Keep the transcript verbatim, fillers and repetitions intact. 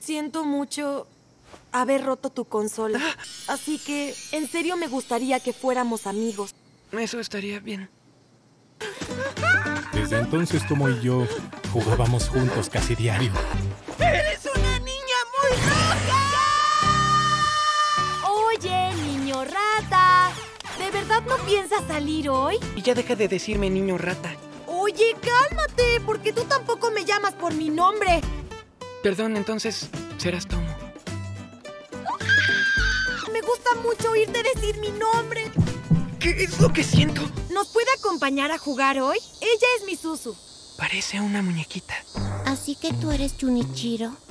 Siento mucho haber roto tu consola. Así que, en serio me gustaría que fuéramos amigos. Eso estaría bien. Desde entonces Tomo y yo jugábamos juntos casi diario. ¡Eres una niña muy loca! Oye, niño rata, ¿de verdad no piensas salir hoy? Y ya deja de decirme niño rata. Oye, cálmate, porque tú tampoco me llamas por mi nombre. Perdón, entonces serás Tomo. Me gusta mucho oírte decir mi nombre. ¿Qué es lo que siento? ¿Nos puede acompañar a jugar hoy? Ella es mi Suzu. Parece una muñequita. Así que tú eres Junichiro.